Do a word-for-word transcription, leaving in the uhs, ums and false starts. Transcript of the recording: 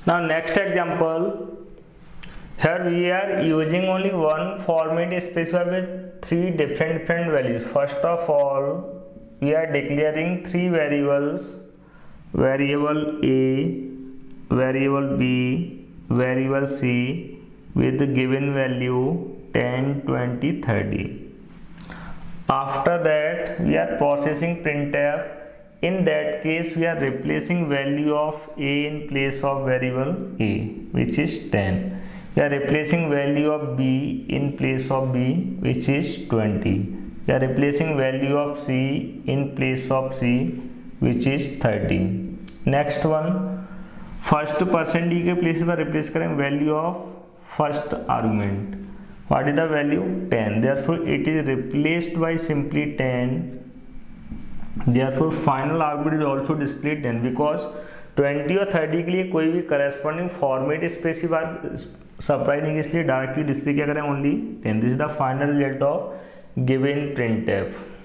Now next example, here we are using only one format specified with three different different values. First of all, we are declaring three variables, variable A, variable B, variable C, with the given value ten, twenty, thirty. After that, we are processing printf. In that case, we are replacing value of A in place of variable A, which is ten. We are replacing value of B in place of B, which is twenty. We are replacing value of C in place of C, which is thirty. Next one, first percent D के place पर replace करें value of first argument. What is the value? ten. Therefore, it is replaced by simply ten. Therefore, final output is also displayed ten, because twenty और thirty के लिए कोई भी corresponding format specifier supply नहीं, इसलिए directly display क्या करें, only ten. This is the final result of given printf.